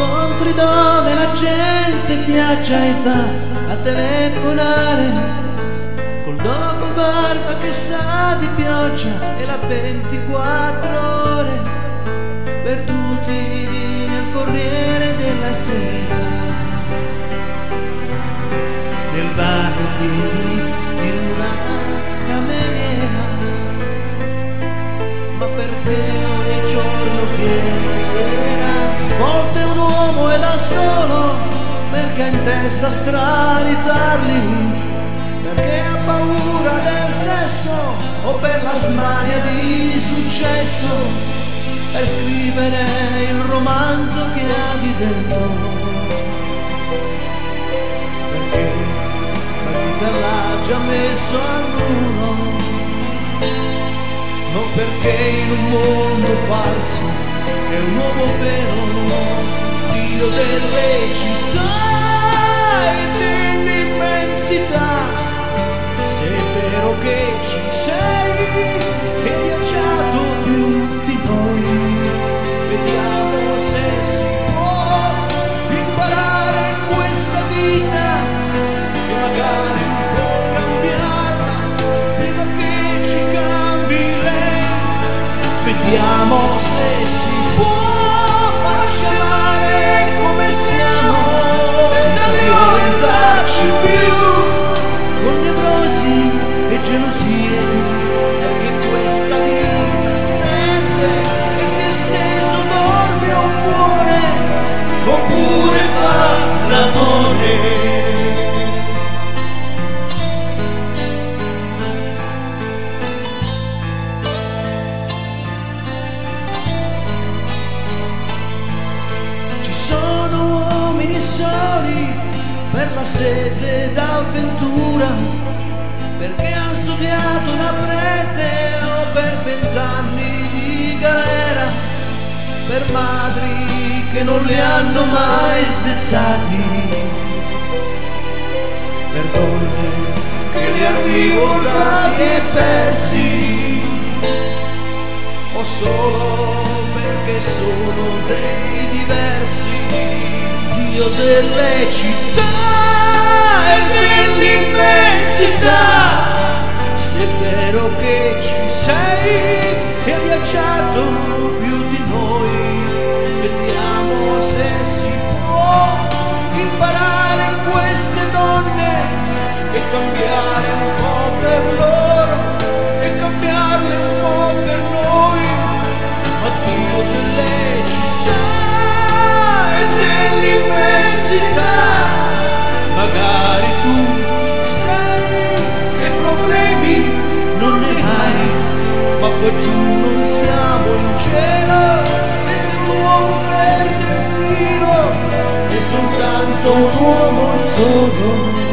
incontri dove la gente ti ha già età a telefonare, col dopo barba che sa di pioggia e la 24 ore, perduti nel Corriere della Sera, nel bar pieni di una cameriera. Ma perché ogni giorno viene sera? A volte un uomo è da solo perché ha in testa strani tarli, perché ha paura del sesso o per la smania di successo, per scrivere il romanzo che ha di dentro, perché la vita l'ha già messo al muro, non perché in un mondo falso è un uomo vero, Dio delle città e dell'immensità. Se è vero che ci sei e hai viaggiato più di noi, vediamo se si può imparare questa vita e magari un po' cambiarla prima che ci cambi lei. Vediamo se si può farci amare come siamo, senza violentarci più con nevrosi e gelosie, perché questa vita stende e che stesso dorme o muore, oppure fa l'amore. Sono uomini soli per la sete d'avventura, perché hanno studiato da prete o per 20 anni di galera, per madri che non li hanno mai svezzati, per donne che li hanno rivoltati e persi, o solo perché sono dei diversi, Dio delle città e dell'immensità. Se è vero che ci sei e hai viaggiato più di noi, vediamo se si può imparare queste donne e cambiare un po' per loro e cambiarle un po' per noi. Dio delle città e dell'immensità, magari tu ci sei e problemi non ne hai, ma qua giù non siamo in cielo, e se un uomo perde il filo è soltanto un uomo solo.